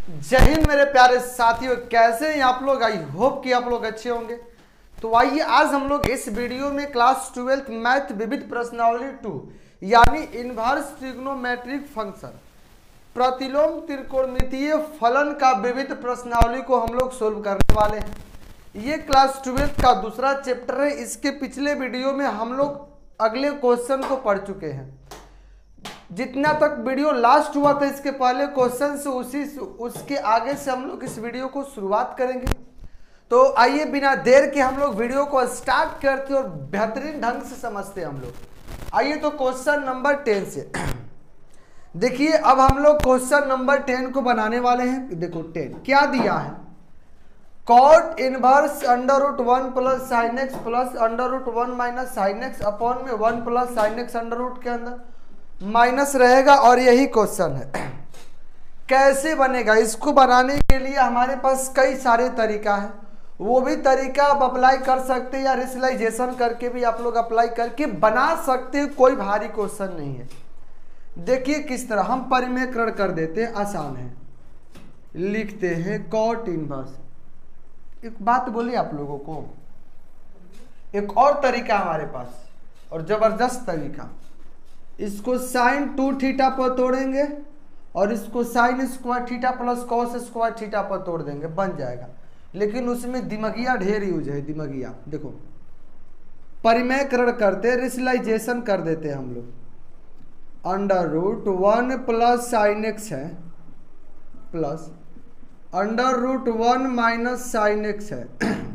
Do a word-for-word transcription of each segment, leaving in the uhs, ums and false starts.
जय हिंद मेरे प्यारे साथियों, कैसे हैं आप लोग। आई होप कि आप लोग अच्छे होंगे। तो आइए आज हम लोग इस वीडियो में क्लास ट्वेल्थ मैथ विविध प्रश्नावली टू यानी इनवर्स ट्रिग्नोमेट्रिक फंक्शन प्रतिलोम त्रिकोणमितीय फलन का विविध प्रश्नावली को हम लोग सोल्व करने वाले हैं। ये क्लास ट्वेल्थ का दूसरा चैप्टर है। इसके पिछले वीडियो में हम लोग अगले क्वेश्चन को पढ़ चुके हैं। जितना तक वीडियो लास्ट हुआ था इसके पहले क्वेश्चन से उसी उसके आगे से हम लोग इस वीडियो को शुरुआत करेंगे। तो आइए बिना देर के हम लोग वीडियो को स्टार्ट करते और बेहतरीन ढंग से समझते हैं हम लोग। आइए तो क्वेश्चन नंबर टेन से देखिए। अब हम लोग क्वेश्चन नंबर टेन को बनाने वाले हैं। देखो टेन क्या दिया है, cot inverse under root one plus sine X plus under root one minus sine X upon में one plus sine X under root के अंदर माइनस रहेगा और यही क्वेश्चन है। कैसे बनेगा, इसको बनाने के लिए हमारे पास कई सारे तरीका है। वो भी तरीका आप अप्लाई कर सकते हैं या रेशनलाइजेशन करके भी आप लोग अप्लाई करके बना सकते हैं। कोई भारी क्वेश्चन नहीं है। देखिए किस तरह हम परिमेयकरण कर देते हैं, आसान है। लिखते हैं कॉट इनवर्स। एक बात बोली आप लोगों को, एक और तरीका हमारे पास और जबरदस्त तरीका। इसको साइन टू थीटा पर तोड़ेंगे और इसको sine square theta plus cos square theta पर तोड़ देंगे, बन जाएगा। लेकिन उसमें दिमागिया ढेर यूज है। दिमागिया देखो, परिमेयकरण करते रेशनलाइजेशन कर देते हैं हम लोग। Under root one plus sine X है plus under root one minus sine X है।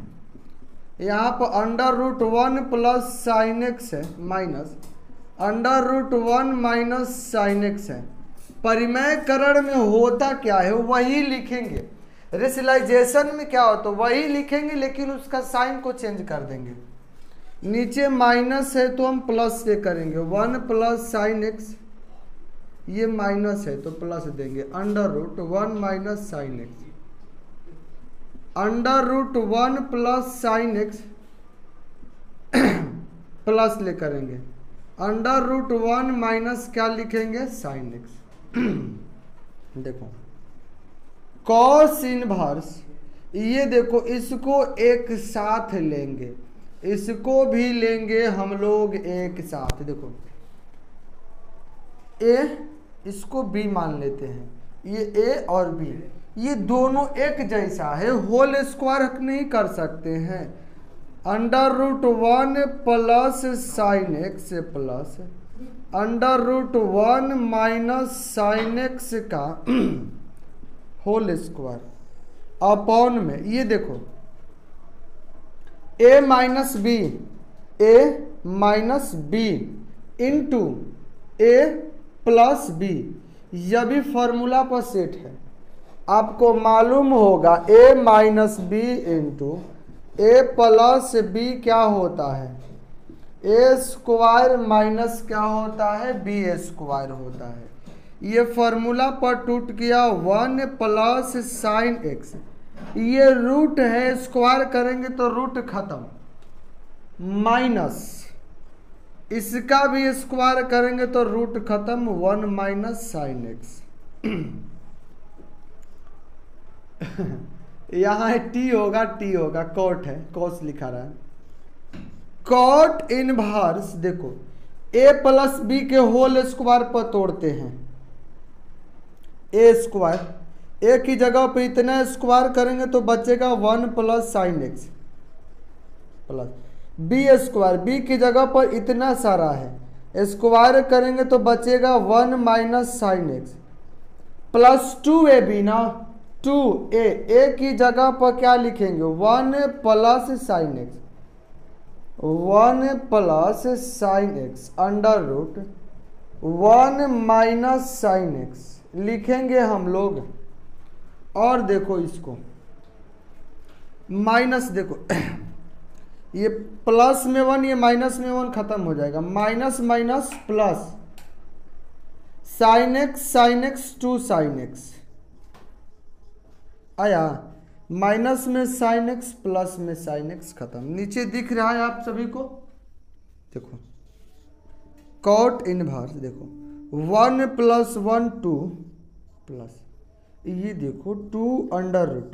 यहाँ पर under root one plus sine X है minus under root one minus sine X है। परिमेयकरण में होता क्या है वही लिखेंगे। रेशनलाइजेशन में क्या होता है वही लिखेंगे, लेकिन उसका साइन को चेंज कर देंगे। नीचे माइनस है तो हम प्लस से करेंगे। वन प्लस साइन एक्स, ये माइनस है तो प्लस देंगे। Under root one minus sine X under root one plus sine X plus ले करेंगे। अंडर रूट वन माइनस क्या लिखेंगे, साइन एक्स। देखो कॉस इनवर्स, ये देखो इसको एक साथ लेंगे, इसको भी लेंगे हम लोग एक साथ। देखो ए, इसको बी मान लेते हैं। ये ए और बी ये दोनों एक जैसा है, होल स्क्वायर नहीं कर सकते हैं। Under root one plus sine X plus under root one minus sine X का होल स्क्वायर अपॉन में, ये देखो a minus B, A minus B into A plus B. यह भी फॉर्मूला पर सेट है। आपको मालूम होगा a minus B into A plus B क्या होता है, ए स्क्वायर माइनस क्या होता है, बी स्क्वायर होता है। ये फॉर्मूला पर टूट गया। वन प्लस साइन एक्स, ये रूट है, स्क्वायर करेंगे तो रूट खत्म, माइनस इसका भी स्क्वायर करेंगे तो रूट खत्म, वन माइनस साइन एक्स। यहाँ टी होगा, टी होगा, कॉट है, कॉस लिखा रहा है। कॉट इनवर्स देखो a प्लस बी के होल स्क्वायर पर तोड़ते हैं। ए स्क्वायर, ए की जगह पर इतना स्क्वायर करेंगे तो बचेगा one plus sine X plus B square, B की जगह पर इतना सारा है, स्क्वायर करेंगे तो बचेगा one minus sine X plus two A B ना, टू ए, ए की जगह पर क्या लिखेंगे, one plus sine X, one plus sine X under root one minus sine X लिखेंगे हम लोग। और देखो इसको माइनस, देखो ये प्लस में वन, ये माइनस में वन, खत्म हो जाएगा। Minus minus plus sine x sine X two sine X आया, माइनस में साइन एक्स प्लस में साइन एक्स, खत्म। नीचे दिख रहा है आप सभी को, देखो कॉट इनवर्स, देखो one plus one two plus ये देखो two under root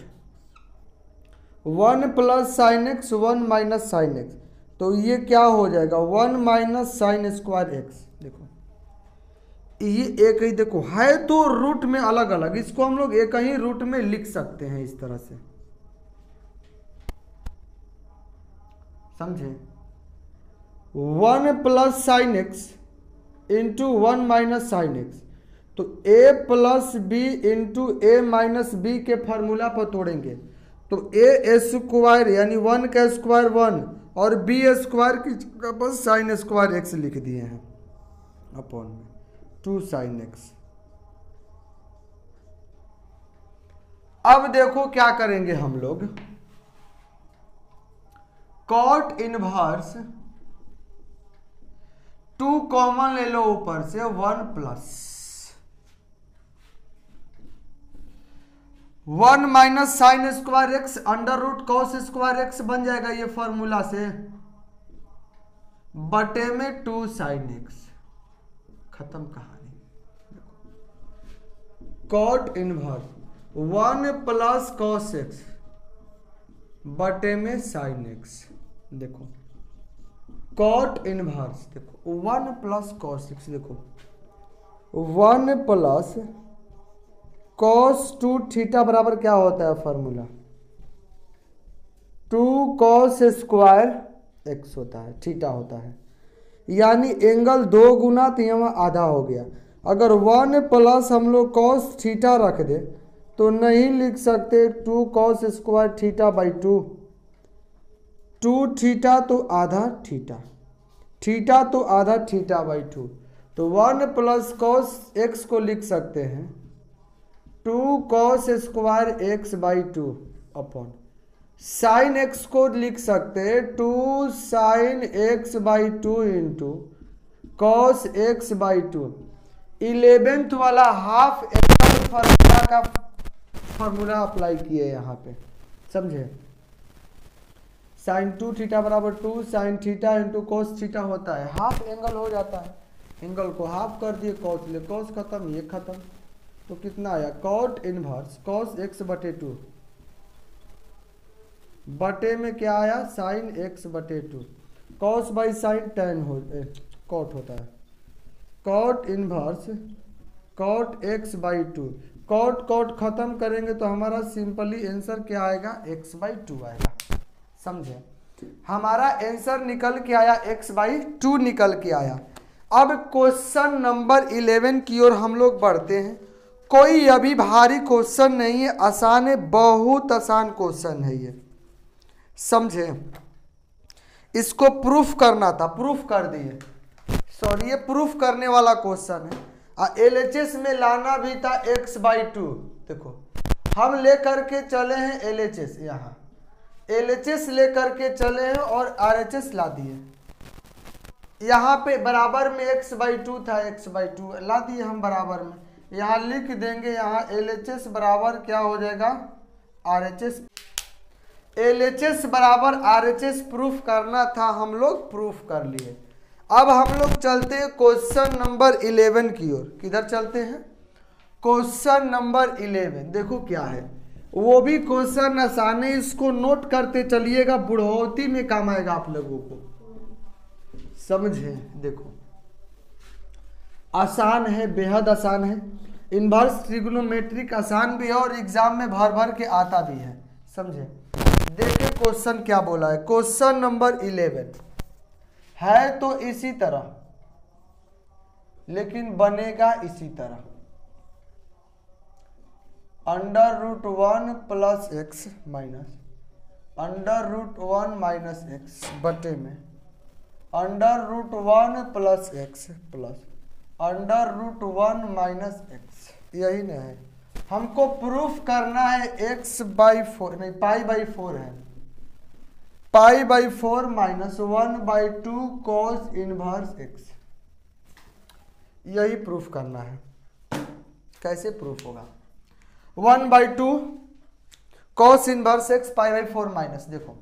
one plus sine X one minus sine X, तो ये क्या हो जाएगा one minus sine square X. देखो ये एक ही, देखो है तो रूट में अलग अलग, इसको हम लोग एक ही रूट में लिख सकते हैं इस तरह से, समझे। One plus sine X into one minus sine X, तो a plus B into A minus B के फार्मूला पर तोड़ेंगे तो ए स्क्वायर यानी वन का स्क्वायर वन और बी स्क्वायर की जगह पर साइन स्क्वायर एक्स लिख दिए हैं अपॉन में टू साइन एक्स। अब देखो क्या करेंगे हम लोग, कॉट इनवर्स टू कॉमन ले लो ऊपर से, one plus one minus sine square X under root cos square X बन जाएगा ये फॉर्मूला से, बटे में टू साइन एक्स, खत्म कहानी। Cot inverse one plus cos x बटे में साइन एक्स, देखो कॉट इनवर्स देखो वन प्लस कॉस एक्स, देखो one plus cos two theta बराबर क्या होता है formula, two cos square X होता है, थीटा होता है, यानी एंगल दो गुना तो यहाँ आधा हो गया। अगर वन प्लस हम लोग कॉस थीटा रख दे तो नहीं लिख सकते two cos square theta by two, two theta तो आधा थीटा, थीटा तो आधा थीटा बाई टू, तो वन प्लस कॉस एक्स को लिख सकते हैं two cos square X by two upon sine X को लिख सकते हैं two sine X by two into cos X by two. Eleventh वाला हाफ एंगल फॉर्मूला का फॉर्मूला अप्लाई किए यहाँ पे, समझे। साइन टू थीटा बराबर to sine theta into cos theta होता है, हाफ एंगल हो जाता है, एंगल को हाफ कर दिए, कॉस ले कॉस खत्म, ये खत्म, तो कितना आया कॉट इनवर्स कॉस एक्स बटे टू बटे में क्या आया साइन एक्स बटे टू, कॉस बाई साइन टेन हो कॉट होता है, cot inverse cot X by two, cot cot खत्म करेंगे तो हमारा सिंपली आंसर क्या आएगा एक्स बाई टू आएगा, समझे। हमारा आंसर निकल के आया एक्स बाई टू निकल के आया। अब क्वेश्चन नंबर इलेवन की ओर हम लोग बढ़ते हैं। कोई अभी भारी क्वेश्चन नहीं है, आसान है, बहुत आसान क्वेश्चन है ये, समझे। इसको प्रूफ करना था, प्रूफ कर दिए, सॉरी ये प्रूफ करने वाला क्वेश्चन है। एल एच एस में लाना भी था एक्स बाई टू, देखो हम ले करके चले हैं एल एच एस, यहाँ एल एच एस ले करके चले हैं और आर एच एस ला दिए, यहाँ पे बराबर में एक्स बाई टू था, एक्स बाई टू ला दिए हम बराबर में, यहाँ लिख देंगे, यहाँ एल एच एस बराबर क्या हो जाएगा R H S, L H S बराबर आर एच एस प्रूफ करना था, हम लोग प्रूफ कर लिए। अब हम लोग चलते हैं क्वेश्चन नंबर इलेवन की ओर, किधर चलते हैं क्वेश्चन नंबर इलेवन। देखो क्या है, वो भी क्वेश्चन आसान है, इसको नोट करते चलिएगा, बुढ़ौती में काम आएगा आप लोगों को, समझे। देखो आसान है, बेहद आसान है, इनवर्स ट्रिग्नोमेट्रिक आसान भी है और एग्जाम में भर भर के आता भी है, समझे। देखिए क्वेश्चन क्या बोला है, क्वेश्चन नंबर इलेवन है तो इसी तरह, लेकिन बनेगा इसी तरह, under root one plus X minus under root one minus X बटे में under root one plus X plus under root one minus X, यही नहीं है, हमको प्रूफ करना है एक्स बाई फोर नहीं पाई बाई फोर है, pi by four minus one by two cos inverse X, यही प्रूफ करना है। कैसे प्रूफ होगा, one by two cos inverse X pi by four minus, देखो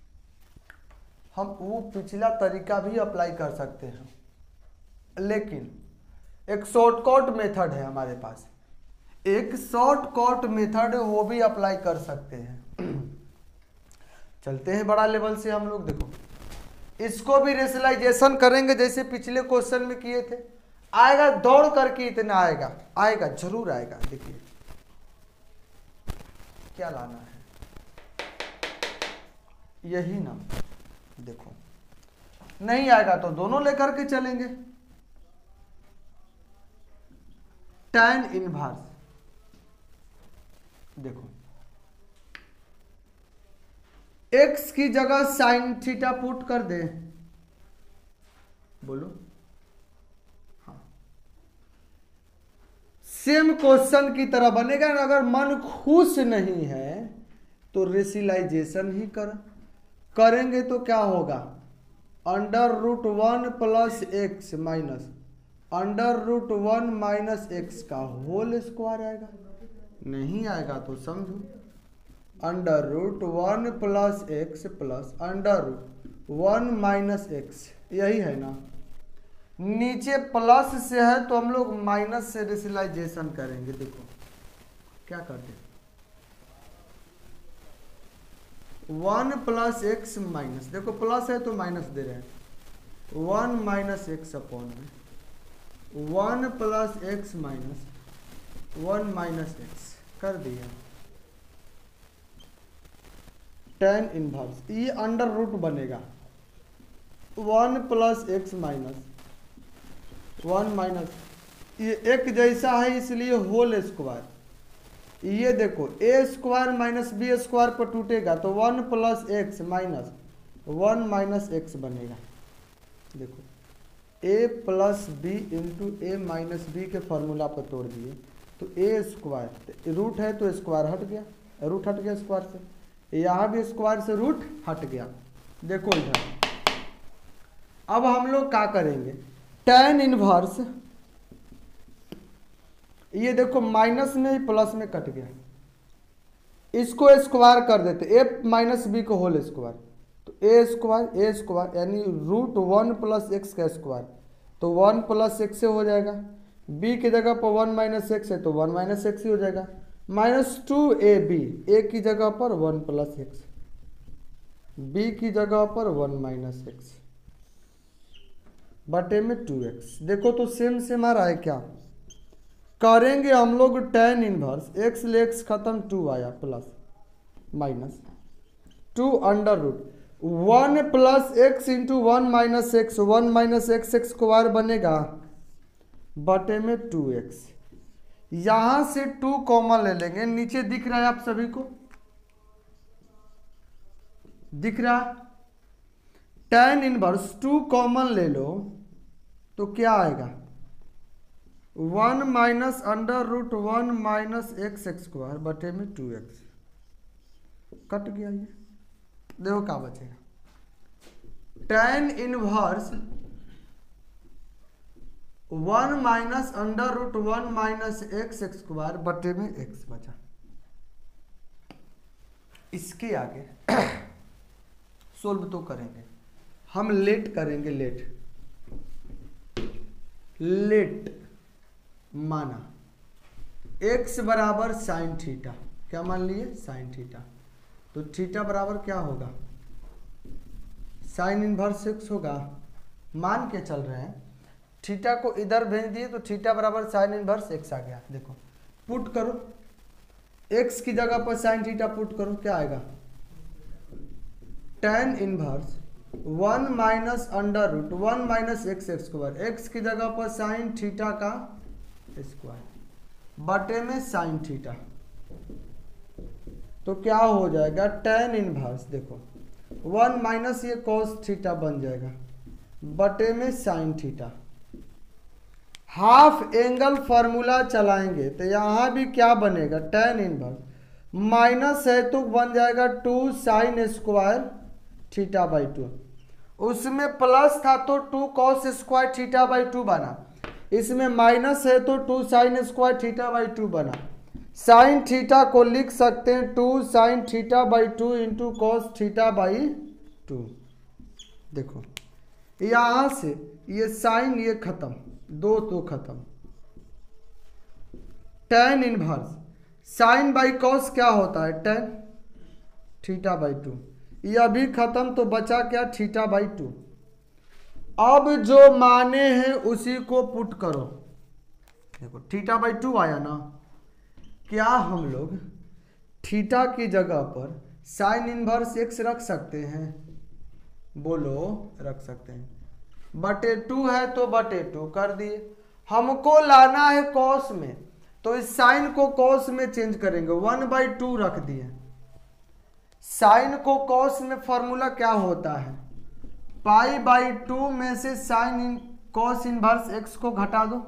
हम वो पिछला तरीका भी अप्लाई कर सकते हैं, लेकिन एक शॉर्टकट मेथड है हमारे पास, एक शॉर्टकट मेथड है वो भी अप्लाई कर सकते हैं। चलते हैं बड़ा लेवल से हम लोग। देखो इसको भी रेशनलाइजेशन करेंगे जैसे पिछले क्वेश्चन में किए थे। आएगा दौड़ करके इतना आएगा, आएगा जरूर आएगा। देखिए क्या लाना है, यही ना। देखो नहीं आएगा तो दोनों लेकर के चलेंगे। tan इनवर्स, देखो x की जगह साइन थीटा पुट कर दे, बोलो। हाँ सेम क्वेश्चन की तरह बनेगा। अगर मन खुश नहीं है तो रेशनलाइजेशन ही कर करेंगे तो क्या होगा, under root one plus X minus under root one minus X का होल स्क्वायर आएगा। नहीं आएगा तो समझो under root one plus X plus under root one minus X, यही है ना। नीचे प्लस से है तो हम लोग माइनस से रेशनलाइजेशन करेंगे। देखो क्या करते हैं, वन प्लस एक्स माइनस, देखो प्लस है तो माइनस दे रहे हैं, वन माइनस एक्स अपॉन में one plus X minus one minus X कर दिया। tan इनवर्स ये अंडर रूट बनेगा one plus X minus one minus, ये एक जैसा है इसलिए होल स्क्वायर। ये देखो A square minus B square पर टूटेगा तो one plus X minus one minus X बनेगा। देखो A plus B into A minus B के फॉर्मूला पर तोड़ दिए तो ए स्क्वायर, रूट है तो स्क्वायर हट गया, रूट हट गया स्क्वायर से, यहाँ भी स्क्वायर से रूट हट गया। देखो इधर अब हम लोग क्या करेंगे, tan इनवर्स, ये देखो माइनस में ही प्लस में कट गया, इसको स्क्वायर कर देते ए माइनस बी को होल स्क्वायर, तो ए स्क्वायर ए स्क्वायर यानी रूट वन प्लस एक्स का स्क्वायर, तो वन प्लस एक्स से हो जाएगा। बी की जगह पर वन माइनस एक्स है तो वन माइनस एक्स ही हो जाएगा, minus two A B, A की जगह पर वन प्लस एक्स, बी की जगह पर वन माइनस एक्स बटे में टू एक्स। देखो तो सेम सेम आ रहा है क्या, करेंगे हम लोग tan इनवर्स, एक्स ले एक्स खत्म, टू आया plus minus two under root one plus X into one minus X, one minus x x square बनेगा बटे में टू एक्स। यहां से टू कॉमन ले लेंगे, नीचे दिख रहा है आप सभी को, दिख रहा है tan इनवर्स, टू कॉमन ले लो तो क्या आएगा, one minus under root one minus x x square बटे में टू एक्स, कट गया। ये देखो क्या बचेगा, tan inverse one minus under root one minus x x square बटे में एक्स बचा। इसके आगे सोल्व तो करेंगे हम, लेट करेंगे, लेट लेट माना x बराबर साइन थीटा, क्या मान लिए साइन थीटा, तो थीटा बराबर क्या होगा, साइन इनवर्स एक्स होगा। मान के चल रहे हैं, थीटा को इधर भेज दिए तो थीटा बराबर साइन इनवर्स एक्स आ गया। देखो पुट करो, x की जगह पर साइन थीटा पुट करो, क्या आएगा, tan inverse one minus under root one minus x x square, x की जगह पर साइन थीटा का स्क्वायर बटे में साइन थीटा, तो क्या हो जाएगा tan इनवर्स, देखो वन माइनस ये कॉस थीटा बन जाएगा बटे में sine theta. Half angle formula चलाएंगे तो यहां भी क्या बनेगा, tan इनवर्स माइनस है तो बन जाएगा two sine square theta by two, उसमें प्लस था तो two cos square theta by two बना, इसमें माइनस है तो two sine square theta by two बना। साइन थीटा को लिख सकते हैं two sine theta by two into cos theta by two. देखो यहां से ये साइन ये खत्म, दो तो खत्म, tan inverse sine by cos क्या होता है, टेन थीटा बाई टू। यह भी खत्म तो बचा क्या, थीटा बाई टू। अब जो माने हैं उसी को पुट करो। देखो थीटा बाई टू आया ना, क्या हम लोग थीटा की जगह पर साइन इनवर्स एक्स रख सकते हैं, बोलो रख सकते हैं। बटे टू है तो बटे टू कर दिए। हमको लाना है कॉस में, तो इस साइन को कॉस में चेंज करेंगे, वन बाई टू रख दिए। साइन को कॉस में फॉर्मूला क्या होता है, पाई बाई टू में से साइन इन कॉस इनवर्स एक्स को घटा दो,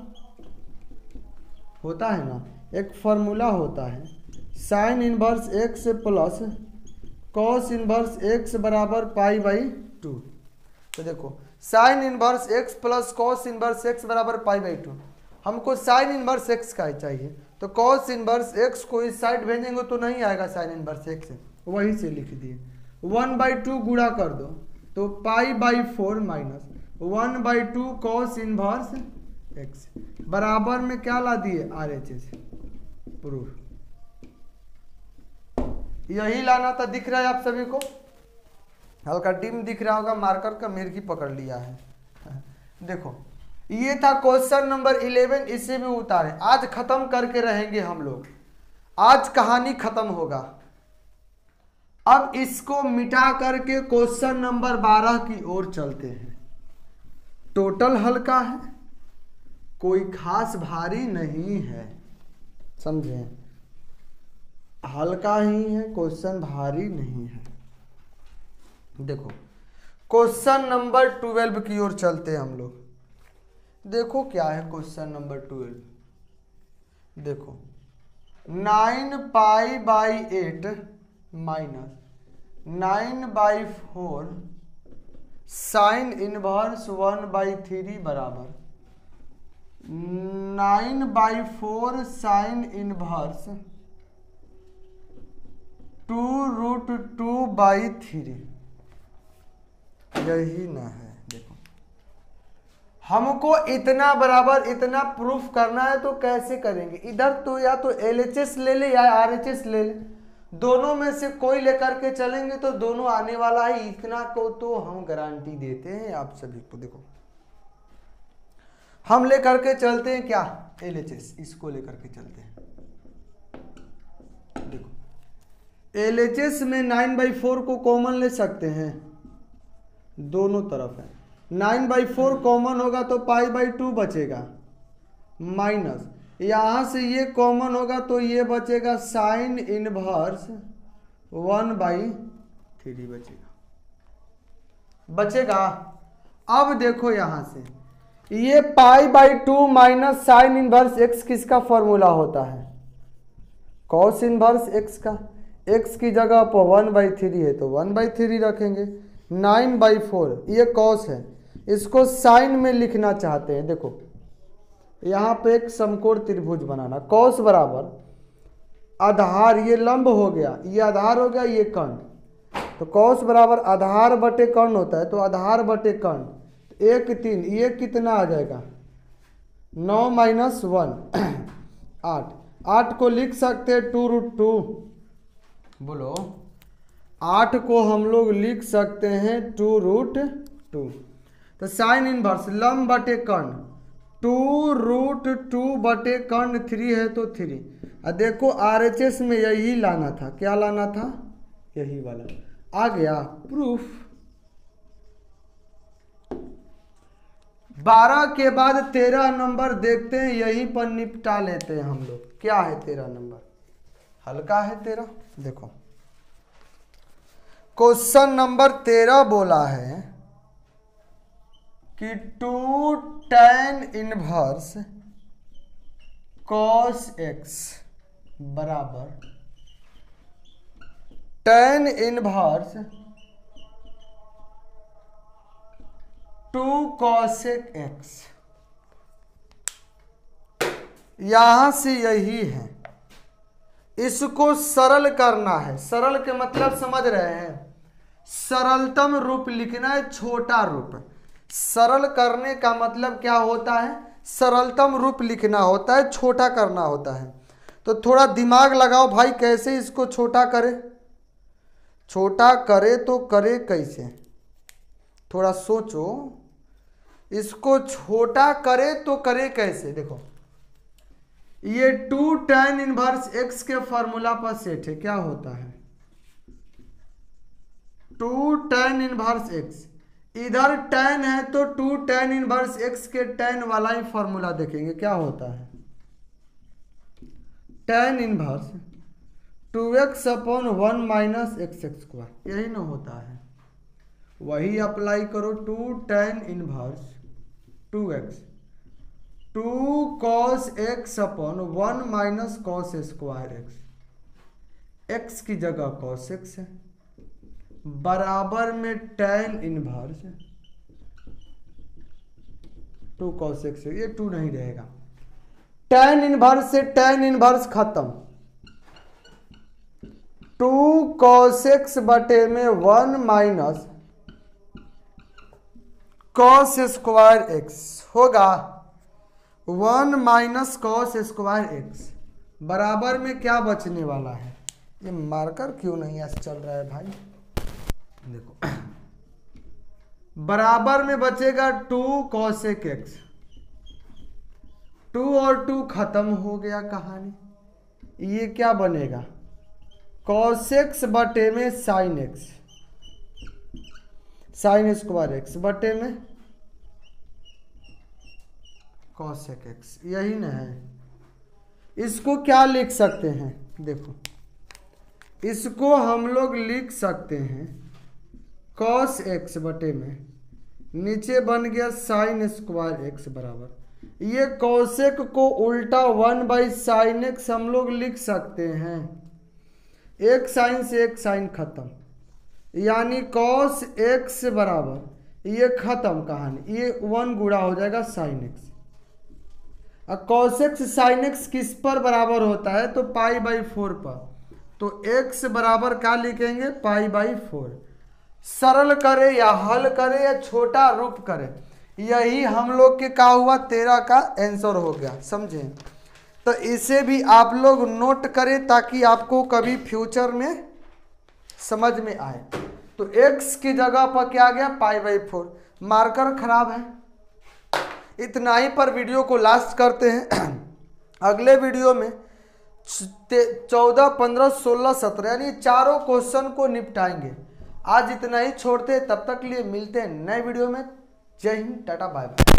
होता है ना, एक फॉर्मूला होता है sine inverse x plus cos inverse x बराबर पाई बाई टू। तो देखो sine inverse x plus cos inverse x बराबर पाई बाई टू। हमको साइन इनवर्स एक्स का ही चाहिए, तो कॉस इनवर्स एक्स को इस साइड भेजेंगे तो नहीं आएगा साइन इनवर्स एक्स, वही से लिख दिए। वन बाई टू गुणा कर दो तो pi by four minus one by two cos inverse x बराबर में क्या ला दिए, आर एच एस प्रूफ। यही लाना था, दिख रहा है आप सभी को, हल्का डिम दिख रहा होगा, मार्कर का मिर्गी पकड़ लिया है। देखो ये था क्वेश्चन नंबर इलेवन, इसे भी उतारे। आज खत्म करके रहेंगे हम लोग, आज कहानी खत्म होगा। अब इसको मिटा करके क्वेश्चन नंबर बारह की ओर चलते हैं। टोटल हल्का है, कोई खास भारी नहीं है, समझे, हल्का ही है, क्वेश्चन भारी नहीं है। देखो क्वेश्चन नंबर ट्वेल्व की ओर चलते हैं हम लोग। देखो क्या है क्वेश्चन नंबर ट्वेल्व। देखो nine pi by eight minus nine by four sine inverse one by three बराबर nine by four sine inverse two root two by three. यही ना है। देखो हमको इतना बराबर इतना प्रूफ करना है, तो कैसे करेंगे, इधर तो या तो एल एच एस ले ले या आर एच एस ले ले, दोनों में से कोई लेकर के चलेंगे तो दोनों आने वाला है। इतना को तो हम गारंटी देते हैं आप सभी को। देखो हम लेकर के चलते हैं क्या, एल एच एस, इसको लेकर के चलते हैं। देखो एल एच एस में नाइन बाई फोर को कॉमन ले सकते हैं, दोनों तरफ है। नाइन बाई फोर कॉमन होगा तो पाई बाई टू बचेगा, माइनस यहां से ये कॉमन होगा तो ये बचेगा sine inverse one by three बचेगा बचेगा अब देखो यहां से ये pi by two minus sine inverse x किसका फॉर्मूला होता है, कॉस इनवर्स एक्स का। एक्स की जगह पर वन बाई थ्री है तो वन बाई थ्री रखेंगे। नाइन बाई फोर ये कॉस है, इसको साइन में लिखना चाहते हैं। देखो यहाँ पे एक समकोण त्रिभुज बनाना, कॉस बराबर आधार, ये लंब हो गया, ये आधार हो गया, ये कर्ण, तो कॉस बराबर आधार बटे कर्ण होता है, तो आधार बटे कर्ण एक तीन, ये कितना आ जाएगा, नौ माइनस वन आठ। आठ को लिख सकते हैं टू रूट टू, बोलो आठ को हम लोग लिख सकते हैं टू रूट टू। तो साइन इनवर्स लंब बटे कर्ण, टू रूट टू बटे कर्ण थ्री है तो थ्री। और देखो आर एच एस में यही लाना था, क्या लाना था, यही वाला आ गया प्रूफ। बारह के बाद तेरह नंबर देखते हैं, यहीं पर निपटा लेते हैं हम लोग। क्या है तेरह नंबर, हल्का है तेरह। देखो क्वेश्चन नंबर तेरह बोला है कि two tan inverse cos x बराबर tan inverse two cosec x. यहां से यही है, इसको सरल करना है। सरल के मतलब समझ रहे हैं, सरलतम रूप लिखना है, छोटा रूप। सरल करने का मतलब क्या होता है, सरलतम रूप लिखना होता है, छोटा करना होता है। तो थोड़ा दिमाग लगाओ भाई, कैसे इसको छोटा करे, छोटा करे तो करे कैसे, थोड़ा सोचो, इसको छोटा करे तो करे कैसे। देखो ये टू टेन इनवर्स एक्स के फॉर्मूला पर सेट है, क्या होता है टू टेन इनवर्स एक्स, इधर टेन है तो टू टेन इनवर्स एक्स के टेन वाला ही फॉर्मूला देखेंगे, क्या होता है tan inverse two x upon one minus x square, यही ना होता है, वही अप्लाई करो, two tan inverse two x two cos x upon one minus cos square x, x की जगह कॉस एक्स है, बराबर में tan inverse two cos x, ये टू नहीं रहेगा, टेन इनवर्स से टेन इनवर्स खत्म, टू कॉस एक्स बटे में one minus cos square x होगा one minus cos square x, बराबर में क्या बचने वाला है, ये मार्कर क्यों नहीं ऐसे चल रहा है भाई, देखो बराबर में बचेगा टू कॉसेक एक्स, टू और टू खत्म हो गया कहानी, ये क्या बनेगा कॉसेक्स बटे में sine x, sine square x बटे में कॉसेक एक्स, यही ना है। इसको क्या लिख सकते हैं, देखो इसको हम लोग लिख सकते हैं कॉस एक्स बटे में, नीचे बन गया साइन स्क्वायर एक्स बराबर, ये कॉसेक को उल्टा वन बाई साइन एक्स हम लोग लिख सकते हैं, एक साइन से एक साइन खत्म, यानी कॉस एक्स बराबर ये खत्म कहानी, ये वन गुणा हो जाएगा साइन एक्स, अब कॉस एक्स साइन एक्स किस पर बराबर होता है तो पाई बाई फोर पर, तो x बराबर क्या लिखेंगे पाई बाई फोर, सरल करे या हल करे या छोटा रूप करे, यही हम लोग के क्या हुआ तेरह का आंसर हो गया, समझे। तो इसे भी आप लोग नोट करें ताकि आपको कभी फ्यूचर में समझ में आए। तो x की जगह पर क्या आ गया पाई बाई फोर, मार्कर खराब है। इतना ही पर वीडियो को लास्ट करते हैं। अगले वीडियो में चौदह पंद्रह सोलह सत्रह यानी चारों क्वेश्चन को निपटाएंगे। आज इतना ही छोड़ते हैं, तब तक लिए मिलते हैं नए वीडियो में। जय हिंद, टाटा, बाय बाय।